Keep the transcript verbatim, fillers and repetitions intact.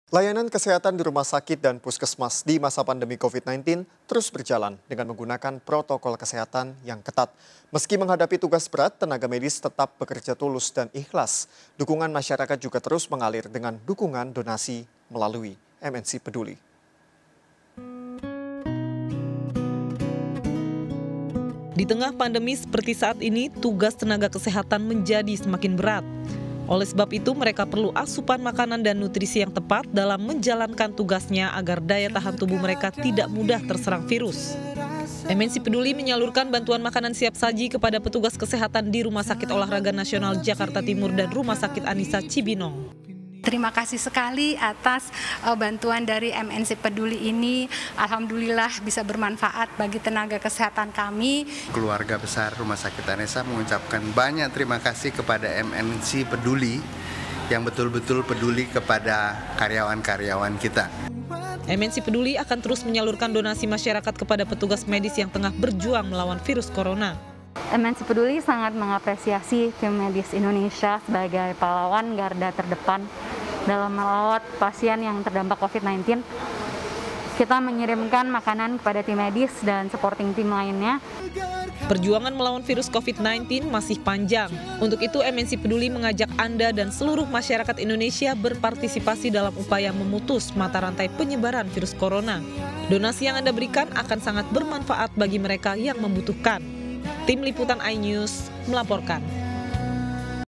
Layanan kesehatan di rumah sakit dan puskesmas di masa pandemi covid sembilan belas terus berjalan dengan menggunakan protokol kesehatan yang ketat. Meski menghadapi tugas berat, tenaga medis tetap bekerja tulus dan ikhlas. Dukungan masyarakat juga terus mengalir dengan dukungan donasi melalui M N C Peduli. Di tengah pandemi seperti saat ini, tugas tenaga kesehatan menjadi semakin berat. Oleh sebab itu, mereka perlu asupan makanan dan nutrisi yang tepat dalam menjalankan tugasnya agar daya tahan tubuh mereka tidak mudah terserang virus. M N C Peduli menyalurkan bantuan makanan siap saji kepada petugas kesehatan di Rumah Sakit Olahraga Nasional Jakarta Timur dan Rumah Sakit Anissa Cibinong. Terima kasih sekali atas uh, bantuan dari M N C Peduli ini. Alhamdulillah bisa bermanfaat bagi tenaga kesehatan kami. Keluarga besar Rumah Sakit Anissa mengucapkan banyak terima kasih kepada M N C Peduli yang betul-betul peduli kepada karyawan-karyawan kita. M N C Peduli akan terus menyalurkan donasi masyarakat kepada petugas medis yang tengah berjuang melawan virus corona. M N C Peduli sangat mengapresiasi tim medis Indonesia sebagai pahlawan garda terdepan dalam merawat pasien yang terdampak covid sembilan belas. Kita mengirimkan makanan kepada tim medis dan supporting tim lainnya. Perjuangan melawan virus covid sembilan belas masih panjang. Untuk itu M N C Peduli mengajak Anda dan seluruh masyarakat Indonesia berpartisipasi dalam upaya memutus mata rantai penyebaran virus corona. Donasi yang Anda berikan akan sangat bermanfaat bagi mereka yang membutuhkan. Tim Liputan iNews melaporkan.